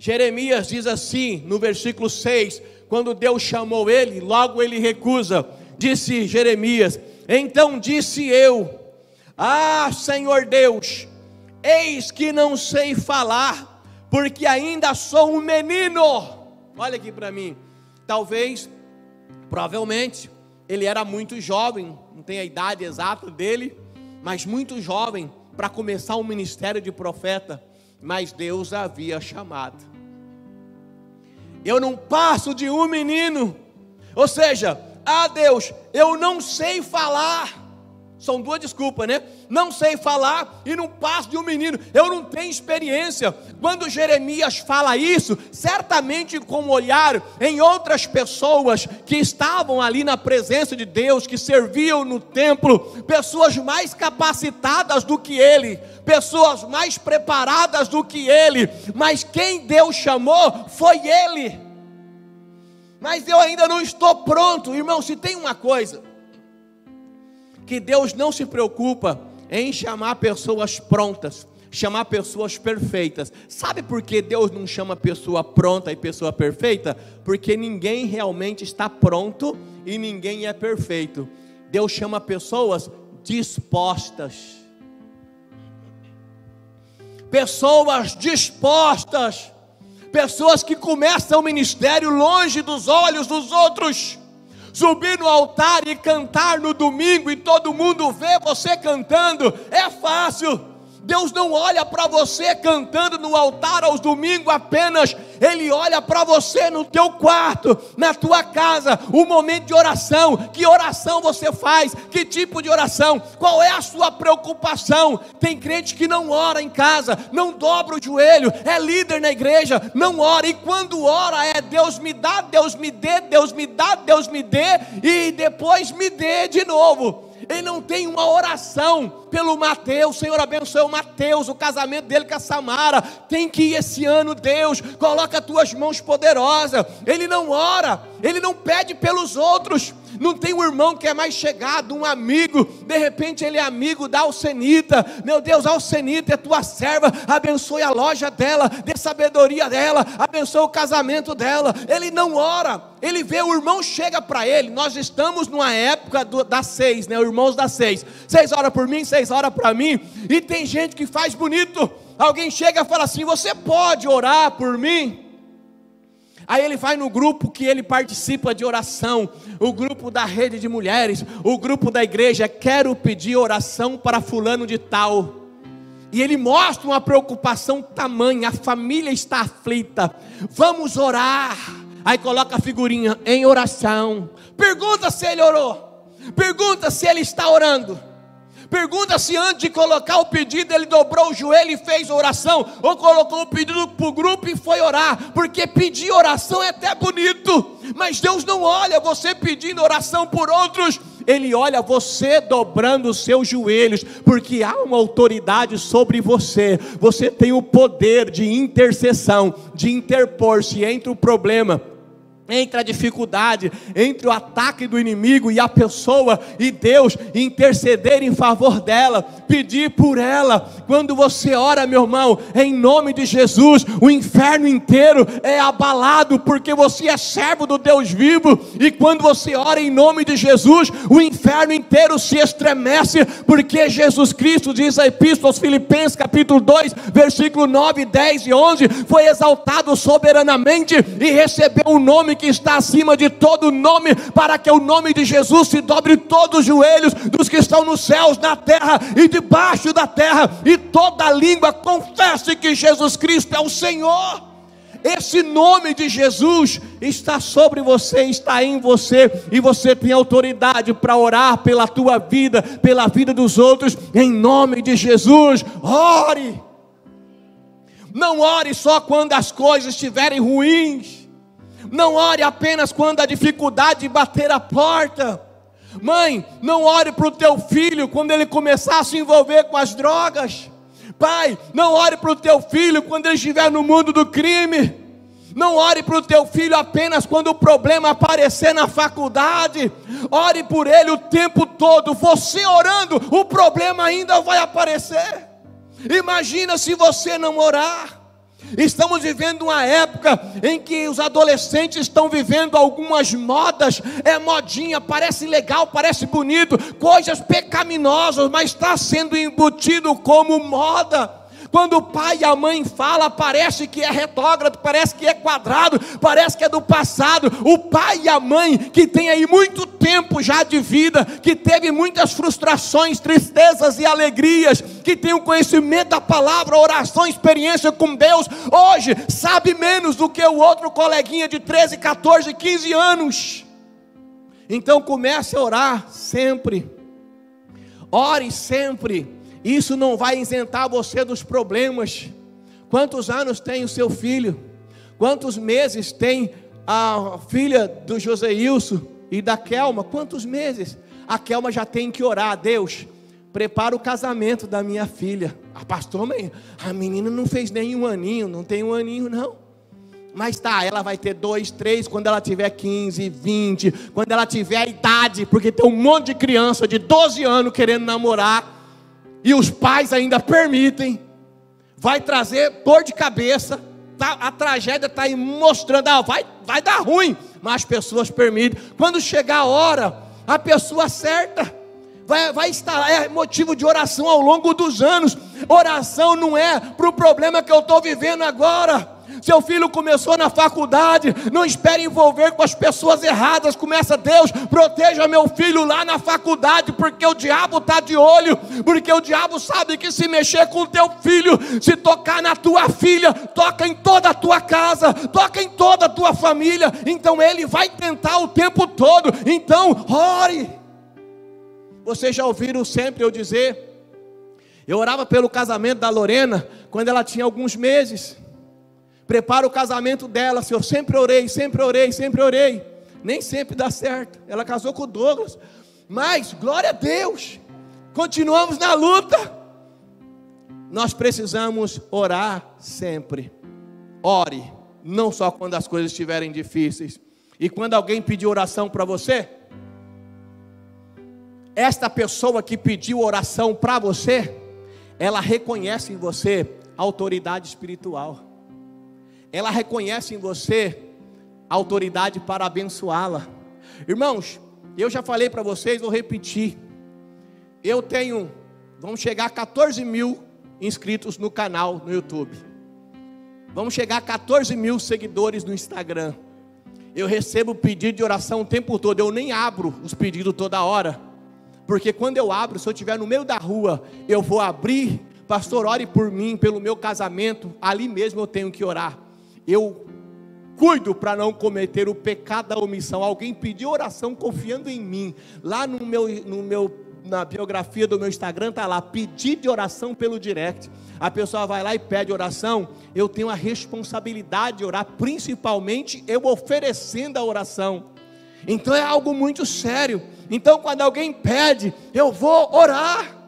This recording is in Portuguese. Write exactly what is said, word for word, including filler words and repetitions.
Jeremias diz assim, no versículo seis, quando Deus chamou ele, logo ele recusa. Disse Jeremias: então disse eu: ah, Senhor Deus, eis que não sei falar, porque ainda sou um menino. Olha aqui para mim. Talvez, provavelmente, ele era muito jovem, não tem a idade exata dele, mas muito jovem para começar um ministério de profeta, mas Deus havia chamado. Eu não passo de um menino, ou seja, ah Deus, eu não sei falar. São duas desculpas, né? Não sei falar e não passo de um menino. Eu não tenho experiência. Quando Jeremias fala isso, certamente com olhar em outras pessoas que estavam ali na presença de Deus, que serviam no templo, pessoas mais capacitadas do que ele, pessoas mais preparadas do que ele, mas quem Deus chamou foi ele. Mas eu ainda não estou pronto. Irmão, se tem uma coisa que Deus não se preocupa em chamar pessoas prontas, chamar pessoas perfeitas. Sabe por que Deus não chama pessoa pronta e pessoa perfeita? Porque ninguém realmente está pronto e ninguém é perfeito. Deus chama pessoas dispostas. Pessoas dispostas. Pessoas que começam o ministério longe dos olhos dos outros. Subir no altar e cantar no domingo e todo mundo vê você cantando, é fácil. Deus não olha para você cantando no altar aos domingos apenas, Ele olha para você no teu quarto, na tua casa, o momento de oração. Que oração você faz? Que tipo de oração? Qual é a sua preocupação? Tem crente que não ora em casa, não dobra o joelho, é líder na igreja, não ora, e quando ora é Deus me dá, Deus me dê, Deus me dá, Deus me dê, e depois me dê de novo. Ele não tem uma oração pelo Mateus. Senhor, abençoe o Mateus, o casamento dele com a Samara. Tem que ir esse ano, Deus, coloca as tuas mãos poderosas. Ele não ora, ele não pede pelos outros. Não tem um irmão que é mais chegado, um amigo, de repente ele é amigo da Alcenita. Meu Deus, a Alcenita é tua serva, abençoe a loja dela, dê sabedoria dela, abençoe o casamento dela. Ele não ora, ele vê, o irmão chega para ele. Nós estamos numa época do, das seis, né? Irmãos das seis, seis horas por mim, seis horas para mim, e tem gente que faz bonito. Alguém chega e fala assim: você pode orar por mim? Aí ele vai no grupo que ele participa de oração, o grupo da rede de mulheres, o grupo da igreja. Quero pedir oração para fulano de tal. E ele mostra uma preocupação tamanha, a família está aflita, vamos orar. Aí coloca a figurinha, em oração. Pergunta se ele orou, pergunta se ele está orando. Pergunta se antes de colocar o pedido ele dobrou o joelho e fez oração, ou colocou o pedido para o grupo e foi orar. Porque pedir oração é até bonito, mas Deus não olha você pedindo oração por outros, Ele olha você dobrando os seus joelhos, porque há uma autoridade sobre você. Você tem o poder de intercessão, de interpor-se entre o problema, entre a dificuldade, entre o ataque do inimigo e a pessoa, e Deus interceder em favor dela, pedir por ela. Quando você ora, meu irmão, em nome de Jesus, o inferno inteiro é abalado, porque você é servo do Deus vivo. E quando você ora em nome de Jesus, o inferno inteiro se estremece, porque Jesus Cristo, diz a Epístola aos Filipenses capítulo dois, versículo nove, dez e onze, foi exaltado soberanamente e recebeu um nome que está acima de todo nome, para que o nome de Jesus se dobre todos os joelhos dos que estão nos céus, na terra e debaixo da terra, e toda língua confesse que Jesus Cristo é o Senhor. Esse nome de Jesus está sobre você, está em você, e você tem autoridade para orar pela tua vida, pela vida dos outros, em nome de Jesus. Ore. Não ore só quando as coisas estiverem ruins. Não ore apenas quando a dificuldade bater a porta. Mãe, não ore para o teu filho quando ele começar a se envolver com as drogas. Pai, não ore para o teu filho quando ele estiver no mundo do crime. Não ore para o teu filho apenas quando o problema aparecer na faculdade. Ore por ele o tempo todo. Você orando, o problema ainda vai aparecer. Imagina se você não orar. Estamos vivendo uma época em que os adolescentes estão vivendo algumas modas. É modinha, parece legal, parece bonito, coisas pecaminosas, mas está sendo embutido como moda. Quando o pai e a mãe falam, parece que é retrógrado, parece que é quadrado, parece que é do passado. O pai e a mãe que tem aí muito tempo já de vida, que teve muitas frustrações, tristezas e alegrias, que tem o conhecimento da palavra, oração, experiência com Deus, hoje sabe menos do que o outro coleguinha de treze, quatorze, quinze anos. Então comece a orar sempre, ore sempre. Isso não vai isentar você dos problemas. Quantos anos tem o seu filho? Quantos meses tem a filha do Joseilson e da Kelma? Quantos meses? A Kelma já tem que orar: Deus, prepara o casamento da minha filha. A pastor, a menina não fez nem um aninho, não tem um aninho não. Mas tá, ela vai ter dois, três, quando ela tiver quinze, vinte, quando ela tiver a idade, porque tem um monte de criança de doze anos querendo namorar, e os pais ainda permitem, vai trazer dor de cabeça, tá, a tragédia está aí mostrando, ah, vai, vai dar ruim, mas as pessoas permitem. Quando chegar a hora, a pessoa certa vai, vai estar, é motivo de oração ao longo dos anos. Oração não é para o problema que eu estou vivendo agora. Seu filho começou na faculdade, não espere envolver com as pessoas erradas. Começa: Deus, proteja meu filho lá na faculdade, porque o diabo está de olho, porque o diabo sabe que se mexer com o teu filho, se tocar na tua filha, toca em toda a tua casa, toca em toda a tua família. Então ele vai tentar o tempo todo. Então ore. Vocês já ouviram sempre eu dizer, eu orava pelo casamento da Lorena quando ela tinha alguns meses. Prepara o casamento dela, Senhor. Sempre orei, sempre orei, sempre orei. Nem sempre dá certo. Ela casou com o Douglas, mas glória a Deus, continuamos na luta. Nós precisamos orar sempre. Ore, não só quando as coisas estiverem difíceis. E quando alguém pedir oração para você, esta pessoa que pediu oração para você, ela reconhece em você autoridade espiritual. Ela reconhece em você autoridade para abençoá-la. Irmãos, eu já falei para vocês, vou repetir. Eu tenho, vamos chegar a quatorze mil inscritos no canal no YouTube. Vamos chegar a quatorze mil seguidores no Instagram. Eu recebo pedido de oração o tempo todo. Eu nem abro os pedidos toda hora, porque quando eu abro, se eu estiver no meio da rua, eu vou abrir: pastor, ore por mim, pelo meu casamento. Ali mesmo eu tenho que orar. Eu cuido para não cometer o pecado da omissão. Alguém pediu oração confiando em mim. Lá no meu, no meu, na biografia do meu Instagram está lá: pedir de oração pelo direct. A pessoa vai lá e pede oração. Eu tenho a responsabilidade de orar, principalmente eu oferecendo a oração. Então é algo muito sério. Então quando alguém pede, eu vou orar.